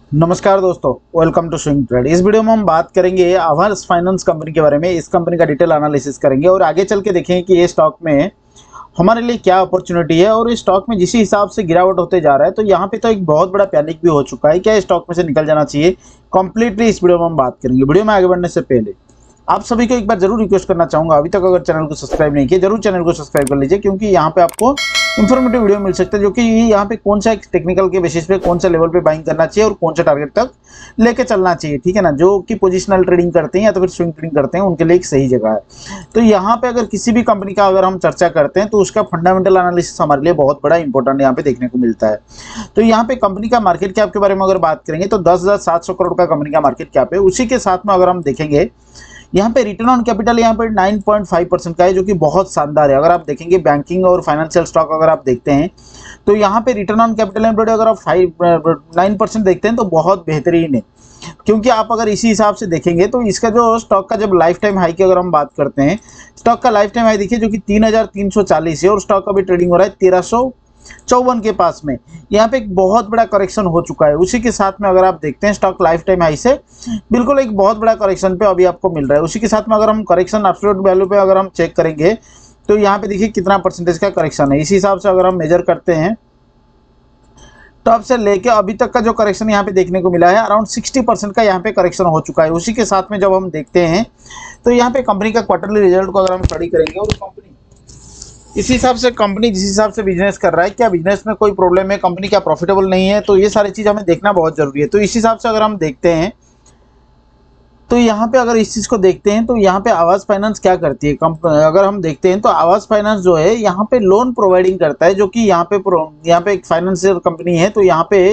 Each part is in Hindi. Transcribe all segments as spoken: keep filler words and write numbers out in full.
नमस्कार दोस्तों, वेलकम टू स्विंग ट्रेड। इस वीडियो में हम बात करेंगे आवास फाइनेंस कंपनी के बारे में। इस कंपनी का डिटेल एनालिसिस करेंगे और आगे चल के देखेंगे कि ये स्टॉक में हमारे लिए क्या अपॉर्चुनिटी है और इस स्टॉक में जिस हिसाब से गिरावट होते जा रहा है तो यहाँ पे तो एक बहुत बड़ा पैनिक भी हो चुका है। क्या इस स्टॉक में से निकल जाना चाहिए, कंप्लीटली इस वीडियो में हम बात करेंगे। वीडियो में आगे बढ़ने से पहले आप सभी को एक बार जरूर रिक्वेस्ट करना चाहूंगा, अभी तक अगर चैनल को सब्सक्राइब नहीं किया जरूर चैनल को सब्सक्राइब कर लीजिए, क्योंकि यहाँ पे आपको इन्फॉर्मेटिव वीडियो मिल सकता है जो कि यहाँ पे कौन सा टेक्निकल के बेसिस पे कौन सा लेवल पे बाइंग करना चाहिए और कौन सा टारगेट तक लेके चलना चाहिए। ठीक है ना, जो कि पोजिशनल ट्रेडिंग करते हैं या तो फिर स्विंग ट्रेडिंग करते हैं उनके लिए एक सही जगह है। तो यहाँ पे अगर किसी भी कंपनी का अगर हम चर्चा करते हैं तो उसका फंडामेंटल एनालिसिस हमारे लिए बहुत बड़ा इंपॉर्टेंट यहाँ पे देखने को मिलता है। तो यहाँ पे कंपनी का मार्केट कैप के बारे में अगर बात करेंगे तो दस हजार सात सौ करोड़ का कंपनी का मार्केट कैप है। उसी के साथ में अगर हम देखेंगे यहाँ पे रिटर्न ऑन कैपिटल यहाँ पे नौ पॉइंट पाँच परसेंट का है, जो कि बहुत शानदार है। अगर आप देखेंगे बैंकिंग और फाइनेंशियल स्टॉक अगर आप देखते हैं तो यहाँ पे रिटर्न ऑन कैपिटल एम्प्लॉयड अगर आप फाइव नाइन परसेंट देखते हैं तो बहुत बेहतरीन है, क्योंकि आप अगर इसी हिसाब से देखेंगे तो इसका जो स्टॉक का जब लाइफ टाइम हाई की अगर हम बात करते हैं, स्टॉक का लाइफ टाइम हाई देखिए जो कि तीन हजार तीन सौ चालीस है और स्टॉक अभी ट्रेडिंग हो रहा है तेरह सौ चौवन के पास में। यहाँ पे एक बहुत बड़ा करेक्शन हो चुका है। उसी के साथ में अगर आप देखते हैं स्टॉक लाइफ टाइम हाई से बिल्कुल एक बहुत बड़ा करेक्शन पे अभी आपको मिल रहा है। उसी के साथ में अगर हम करेक्शन एब्सोल्यूट वैल्यू पे अगर हम चेक करेंगे तो यहाँ पे देखिए कितना परसेंटेज का करेक्शन है। इसी हिसाब से अगर हम मेजर करते हैं टॉप से लेके अभी तक का जो करेक्शन यहाँ पे देखने को मिला है अराउंड साठ परसेंट का यहाँ पे करेक्शन हो चुका है। उसी के साथ में जब हम देखते हैं तो यहाँ पे कंपनी का क्वार्टरली रिजल्ट को अगर हम स्टडी करेंगे और कंपनी इस हिसाब से कंपनी जिस हिसाब से बिजनेस कर रहा है, क्या बिजनेस में कोई प्रॉब्लम है, कंपनी क्या प्रॉफिटेबल नहीं है, तो ये सारी चीज़ हमें देखना बहुत जरूरी है। तो इस हिसाब से अगर हम देखते हैं तो यहाँ पे अगर इस चीज़ को देखते हैं तो यहाँ पे आवास फाइनेंस क्या करती है, अगर हम देखते हैं तो आवास फाइनेंस जो है यहाँ पे लोन प्रोवाइडिंग करता है, जो कि यहाँ पे यहाँ पे एक फाइनेंशियल कंपनी है। तो यहाँ पे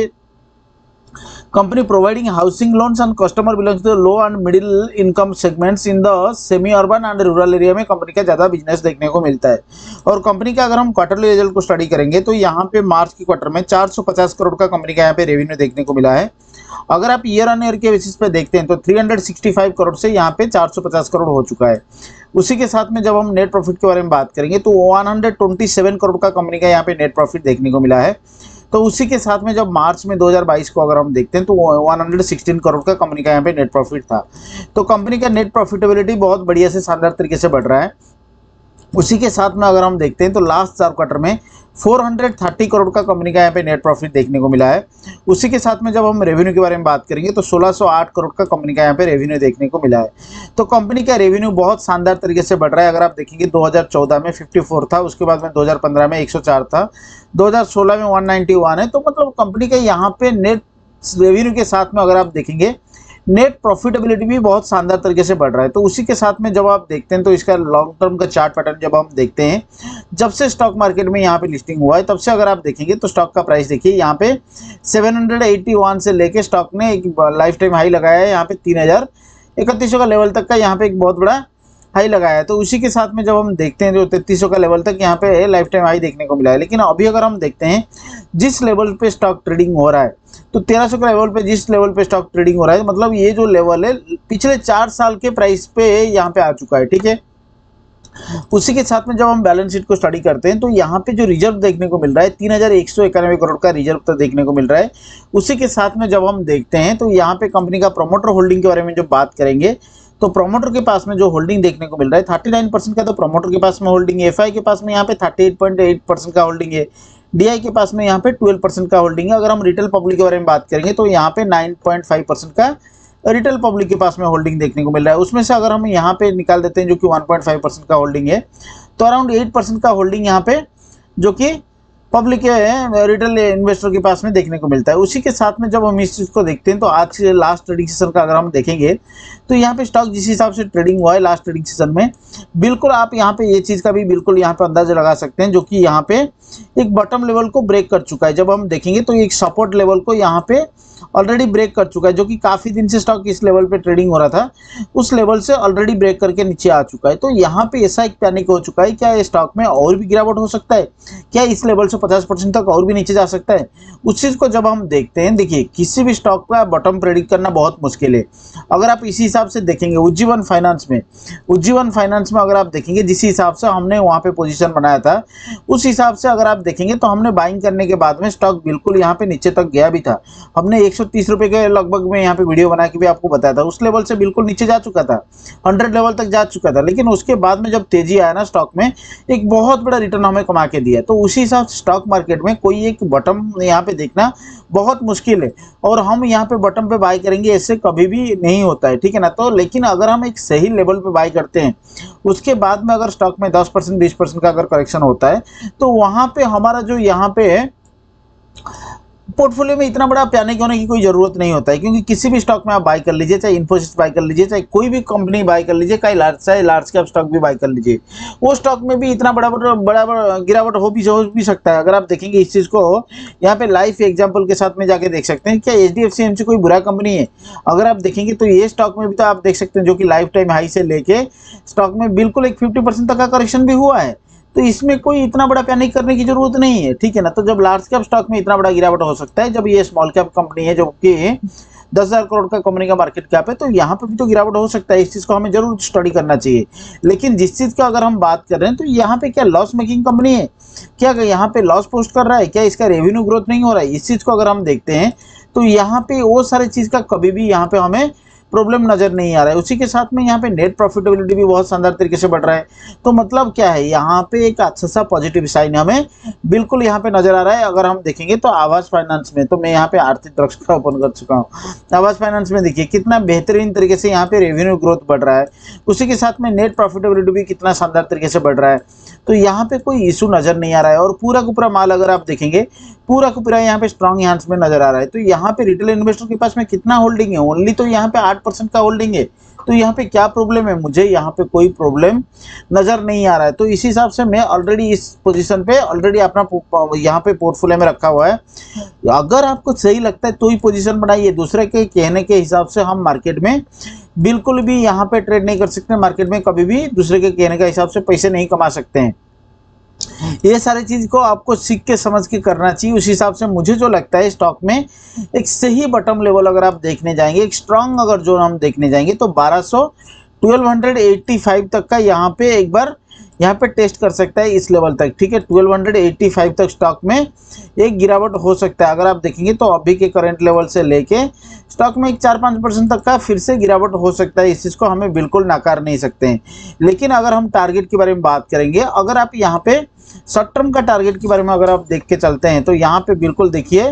company providing housing loans and customer belongs to low and middle income segments in the semi urban and rural area में कंपनी का ज़्यादा बिजनेस देखने को मिलता है। और कंपनी का अगर हम क्वार्टरली रिजल्ट को स्टडी करेंगे तो यहाँ पे मार्च की क्वार्टर में चार सौ पचास करोड़ का कंपनी का यहाँ पे रेवेन्यू देखने को मिला है। अगर आप ईयर ऑन ईयर के बेसिस पे देखते हैं तो तीन सौ पैंसठ करोड़ से यहाँ पे चार सौ पचास करोड़ हो चुका है। उसी के साथ में जब हम नेट प्रॉफिट के बारे में बात करेंगे तो एक सौ सत्ताईस करोड़ का कंपनी का यहाँ पे नेट प्रॉफिट देखने को मिला है। तो उसी के साथ में जब मार्च में दो हज़ार बाईस को अगर हम देखते हैं तो एक सौ सोलह करोड़ का कंपनी का यहाँ पे नेट प्रॉफिट था। तो कंपनी का नेट प्रॉफिटेबिलिटी बहुत बढ़िया से शानदार तरीके से बढ़ रहा है। उसी के साथ में अगर हम देखते हैं तो लास्ट चार क्वार्टर में चार सौ तीस करोड़ का कंपनी का यहाँ पे नेट प्रॉफिट देखने को मिला है। उसी के साथ में जब हम रेवेन्यू के बारे में बात करेंगे तो सोलह सौ आठ करोड़ का कंपनी का यहाँ पे रेवेन्यू देखने को मिला है। तो कंपनी का रेवेन्यू बहुत शानदार तरीके से बढ़ रहा है। अगर आप देखेंगे दो हज़ार चौदह में चौवन था, उसके बाद में दो हज़ार पंद्रह में एक सौ चार था, दो हज़ार सोलह में एक सौ इक्यानवे है। तो मतलब कंपनी का यहाँ पे नेट रेवेन्यू के साथ में अगर आप देखेंगे नेट प्रॉफिटेबिलिटी भी बहुत शानदार तरीके से बढ़ रहा है। तो उसी के सात में जब आप देखते हैं तो इसका लॉन्ग टर्म का चार्ट पैटर्न जब हम देखते हैं, जब से स्टॉक मार्केट में यहाँ पे लिस्टिंग हुआ है तब से अगर आप देखेंगे तो स्टॉक का प्राइस देखिए यहाँ पे सात सौ इक्यासी से लेके स्टॉक ने एक लाइफ टाइम हाई लगाया है यहाँ पे तीन हजार इकतीस सौ का लेवल तक का यहाँ पे एक बहुत बड़ा हाई लगाया है। तो उसी के साथ में जब हम देखते हैं जो तैंतीस सौ का लेवल तक यहाँ पे लाइफ टाइम हाई देखने को मिला है। लेकिन अभी अगर हम देखते हैं जिस लेवल पे स्टॉक ट्रेडिंग हो रहा है तो तेरह सौ के लेवल पे जिस लेवल पे स्टॉक ट्रेडिंग हो रहा है, मतलब ये जो लेवल है पिछले चार साल के प्राइस पे यहाँ पे आ चुका है। ठीक है, उसी के साथ में जब हम बैलेंस शीट को स्टडी करते हैं तो यहाँ पे जो रिजर्व देखने को मिल रहा है तीन हजार एक सौ इक्यानवे करोड़ का रिजर्व तो देखने को मिल रहा है। उसी के साथ में जब हम देखते हैं तो यहाँ पे कंपनी का प्रोमोटर होल्डिंग के बारे में जब बात करेंगे तो प्रोमोटर के पास में जो होल्डिंग देखने को मिल रहा है उनतालीस परसेंट का तो प्रोमोटर के पास में होल्डिंग है। एफआई के पास में यहाँ पे अड़तीस पॉइंट आठ परसेंट का होल्डिंग है। डीआई के पास में यहाँ पे बारह परसेंट का होल्डिंग है। अगर हम रिटेल पब्लिक के बारे में बात करेंगे तो यहाँ पे नौ पॉइंट पाँच परसेंट का रिटेल पब्लिक के पास में होल्डिंग देखने को मिल रहा है। उसमें से अगर हम यहाँ पे निकाल देते हैं जो कि एक पॉइंट पाँच परसेंट का होल्डिंग है तो अराउंड आठ परसेंट का होल्डिंग यहाँ पे जो कि पब्लिक के रिटेल इन्वेस्टर के पास में देखने को मिलता है। उसी के साथ में जब हम इस चीज़ को देखते हैं तो आज के लास्ट ट्रेडिंग सेशन का अगर हम देखेंगे तो यहाँ पे स्टॉक जिस हिसाब से ट्रेडिंग हुआ है लास्ट ट्रेडिंग सेशन में, बिल्कुल आप यहाँ पे ये चीज़ का भी बिल्कुल यहाँ पे अंदाजा लगा सकते हैं जो कि यहाँ पे एक बॉटम लेवल को ब्रेक कर चुका है। जब हम देखेंगे तो एक सपोर्ट लेवल को यहाँ पे ऑलरेडी ब्रेक कर चुका है, जो कि काफ़ी दिन से स्टॉक इस लेवल पे ट्रेडिंग हो रहा था, उस लेवल से ऑलरेडी ब्रेक करके नीचे आ चुका है। तो यहाँ पे ऐसा एक पैनिक हो चुका है, क्या इस स्टॉक में और भी गिरावट हो सकता है, क्या इस लेवल से पचास परसेंट तक और भी नीचे जा सकता है। उस चीज़ को जब हम देखते हैं, देखिए किसी भी स्टॉक का बॉटम प्रेडिक्ट करना बहुत मुश्किल है। अगर आप इसी हिसाब से देखेंगे उज्जीवन फाइनेंस में उज्जीवन फाइनेंस में अगर आप देखेंगे जिस हिसाब से हमने वहाँ पे पोजीशन बनाया था, उस हिसाब से अगर आप देखेंगे तो हमने बाइंग करने के बाद में स्टॉक बिल्कुल यहाँ पे नीचे तक गया भी था। हमने एक सौ तीस रुपए के लगभग में यहाँ पे वीडियो बना के भी आपको बताया था, उस लेवल से बिल्कुल नीचे जा चुका था, हंड्रेड लेवल तक जा चुका था। लेकिन उसके बाद में जब तेजी आया ना स्टॉक में, एक बहुत बड़ा रिटर्न हमें कमा के दिया। तो उसी हिसाब से स्टॉक मार्केट में कोई एक बॉटम यहाँ पे देखना बहुत मुश्किल है, और हम यहाँ पे बॉटम पे बाय करेंगे ऐसे कभी भी नहीं होता है, ठीक है ना। तो लेकिन अगर हम एक सही लेवल पे बाय करते हैं, उसके बाद में अगर स्टॉक में दस परसेंट बीस परसेंट का अगर करेक्शन होता है, तो वहाँ पे हमारा जो यहाँ पे है पोर्टफोलियो में इतना बड़ा पैनिक होने की कोई जरूरत नहीं होता है, क्योंकि किसी भी स्टॉक में आप बाय कर लीजिए, चाहे इन्फोसिस बाय कर लीजिए, चाहे कोई भी कंपनी बाय कर लीजिए, चाहे लार्ज चाहे लार्ज कैप स्टॉक भी बाय कर लीजिए, वो स्टॉक में भी इतना बड़ा बड़ा बड़ा बड़ा गिरावट हो भी हो भी सकता है। अगर आप देखेंगे इस चीज़ को यहाँ पे लाइफ एग्जाम्पल के साथ में जाके देख सकते हैं, क्या H D F C M C कोई बुरा कंपनी है? अगर आप देखेंगे तो ये स्टॉक में भी तो आप देख सकते हैं, जो कि लाइफ टाइम हाई से लेके स्टॉक में बिल्कुल एक फिफ्टी परसेंट तक का करेक्शन भी हुआ है। तो इसमें कोई इतना बड़ा पैनिक करने की जरूरत नहीं है, ठीक है ना। तो जब लार्ज कैप स्टॉक में इतना बड़ा गिरावट हो सकता है, जब ये स्मॉल कैप कंपनी है जो कि दस हजार करोड़ का कंपनी का मार्केट कैप है, तो यहाँ पे भी तो गिरावट हो सकता है। इस चीज़ को हमें जरूर स्टडी करना चाहिए। लेकिन जिस चीज़ का अगर हम बात कर रहे हैं, तो यहाँ पे क्या लॉस मेकिंग कंपनी है? क्या यहाँ पे लॉस पोस्ट कर रहा है? क्या इसका रेवेन्यू ग्रोथ नहीं हो रहा है? इस चीज़ को अगर हम देखते हैं तो यहाँ पे वो सारी चीज़ का कभी भी यहाँ पे हमें प्रॉब्लम नजर नहीं आ रहा है। उसी के साथ में यहाँ पे नेट प्रॉफिटेबिलिटी भी बहुत शानदार तरीके से बढ़ रहा है। तो मतलब क्या है, यहाँ पे एक अच्छा सा पॉजिटिव साइन हमें बिल्कुल यहाँ पे नजर आ रहा है। अगर हम देखेंगे तो आवास फाइनेंस में, तो मैं यहाँ पे आर्थिक दक्षता ओपन कर चुका हूँ। आवास फाइनेंस में देखिए कितना बेहतरीन तरीके से यहाँ पे रेवेन्यू ग्रोथ बढ़ रहा है, उसी के साथ में नेट प्रॉफिटेबिलिटी भी कितना शानदार तरीके से बढ़ रहा है। तो यहाँ पे कोई इशू नजर नहीं आ रहा है, और पूरा का पूरा माल अगर आप देखेंगे पूरा का पूरा यहाँ पे स्ट्रॉन्ग एनहांसमेंट नजर आ रहा है। तो यहाँ पे रिटेल इन्वेस्टर के पास में कितना होल्डिंग है? ओनली तो यहाँ पे आठ परसेंट का होल्डिंग है। तो यहाँ पे क्या प्रॉब्लम है? मुझे यहाँ पे कोई प्रॉब्लम नजर नहीं आ रहा है। तो इस हिसाब से मैं ऑलरेडी इस पोजीशन पे ऑलरेडी अपना यहाँ पे पोर्टफोलियो में रखा हुआ है। अगर आपको सही लगता है तो ही पोजीशन बनाइए। दूसरे के कहने के हिसाब से हम मार्केट में बिल्कुल भी यहाँ पे ट्रेड नहीं कर सकते। मार्केट में कभी भी दूसरे के कहने के हिसाब से पैसे नहीं कमा सकते हैं। ये सारी चीज को आपको सीख के समझ के करना चाहिए। उस हिसाब से मुझे जो लगता है स्टॉक में एक सही बॉटम लेवल अगर आप देखने जाएंगे, एक स्ट्रांग अगर जो हम देखने जाएंगे, तो बारह सौ बारह सौ पचासी तक का यहाँ पे एक बार यहाँ पे टेस्ट कर सकता है इस लेवल तक, ठीक है। बारह सौ पचासी तक स्टॉक में एक गिरावट हो सकता है। अगर आप देखेंगे तो अभी के करंट लेवल से लेके स्टॉक में एक चार पाँच परसेंट तक का फिर से गिरावट हो सकता है। इस चीज़ को हमें बिल्कुल नकार नहीं सकते हैं। लेकिन अगर हम टारगेट के बारे में बात करेंगे, अगर आप यहाँ पे शॉर्ट टर्म का टारगेट के बारे में अगर आप देख के चलते हैं, तो यहाँ पे बिल्कुल देखिए,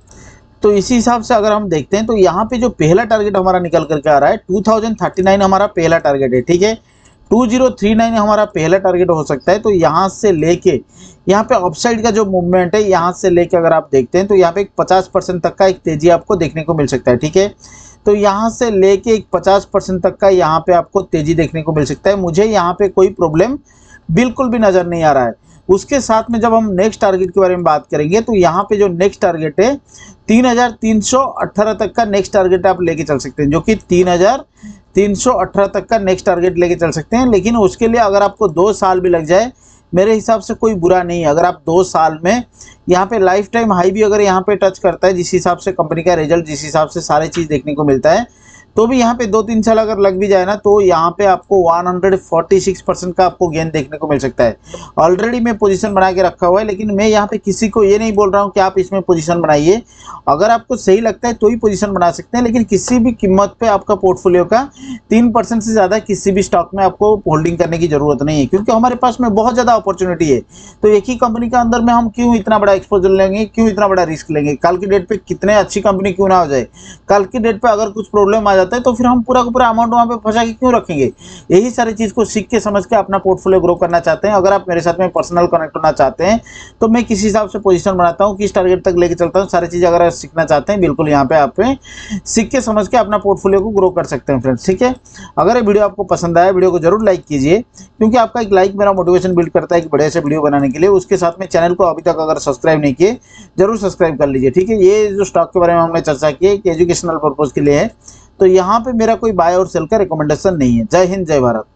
तो इसी हिसाब से अगर हम देखते हैं तो यहाँ पे जो पहला टारगेट हमारा निकल करके आ रहा है टू थाउजेंड थर्टी नाइन हमारा पहला टारगेट है, ठीक है। टू थाउजेंड थर्टी नाइन हमारा पहला टारगेट हो सकता है। तो यहाँ से लेके यहाँ पे अपसाइड का जो मूवमेंट है, यहाँ से लेके अगर आप देखते हैं तो यहाँ पे एक पचास परसेंट तक का एक तेजी आपको देखने को मिल सकता है, ठीक है। तो यहाँ से लेके एक पचास परसेंट तक का यहाँ पे आपको तेजी देखने को मिल सकता है। मुझे यहाँ पे कोई प्रॉब्लम बिल्कुल भी नज़र नहीं आ रहा है। उसके साथ में जब हम नेक्स्ट टारगेट के बारे में बात करेंगे, तो यहाँ पे जो नेक्स्ट टारगेट है तीन हजार तीन सौ अठारह तक का नेक्स्ट टारगेट आप लेके चल सकते हैं, जो कि तीन हजार तीन सौ अठारह तक का नेक्स्ट टारगेट लेके चल सकते हैं। लेकिन उसके लिए अगर आपको दो साल भी लग जाए, मेरे हिसाब से कोई बुरा नहीं है। अगर आप दो साल में यहाँ पे लाइफ टाइम हाई भी अगर यहाँ पे टच करता है, जिस हिसाब से कंपनी का रिजल्ट, जिस हिसाब से सारी चीज़ देखने को मिलता है, तो भी यहाँ पे दो तीन साल अगर लग भी जाए ना, तो यहाँ पे आपको एक सौ छियालीस परसेंट का आपको गेन देखने को मिल सकता है। ऑलरेडी मैं पोजीशन बना के रखा हुआ है, लेकिन मैं यहाँ पे किसी को ये नहीं बोल रहा हूँ कि आप इसमें पोजीशन बनाइए। अगर आपको सही लगता है तो ही पोजीशन बना सकते हैं, लेकिन किसी भी कीमत पे आपका पोर्टफोलियो का तीन परसेंट से ज़्यादा किसी भी स्टॉक में आपको होल्डिंग करने की जरूरत नहीं है, क्योंकि हमारे पास में बहुत ज़्यादा अपॉर्चुनिटी है। तो एक ही कंपनी के अंदर में हम क्यों इतना बड़ा एक्सपोजर लेंगे, क्यों इतना बड़ा रिस्क लेंगे? कल की डेट पर कितने अच्छी कंपनी क्यों ना हो जाए, कल की डेट पर अगर कुछ प्रॉब्लम आ जाता है तो फिर हम पूरा का पूरा अमाउंट वहाँ पे फंसा के क्यों रखेंगे? यही सारी चीज़ को सीख के समझ के अपना पोर्टफोलियो ग्रो करना चाहते हैं। अगर आप मेरे साथ में पर्सनल कनेक्ट होना चाहते हैं, तो मैं किस हिसाब से पोजीशन बनाता हूँ, किस टारगेट तक लेके चलता हूँ, सारी चीज़ अगर आप सीखना चाहते हैं, बिल्कुल यहाँ पे आप सीख के समझ के अपना पोर्टफोलियो को ग्रो कर सकते हैं फ्रेंड्स, ठीक है। अगर ये वीडियो आपको पसंद आया, वीडियो को जरूर लाइक कीजिए, क्योंकि आपका एक लाइक मेरा मोटिवेशन बिल्ड करता है एक बढ़िया से वीडियो बनाने के लिए। उसके साथ में चैनल को अभी तक अगर सब्सक्राइब नहीं किए, जरूर सब्सक्राइब कर लीजिए, ठीक है। ये जो स्टॉक के बारे में हमने चर्चा की है, एजुकेशनल पर्पज के लिए है, तो यहाँ पे मेरा कोई बाय और सेल का रिकमेंडेशन नहीं है। जय हिंद, जय भारत।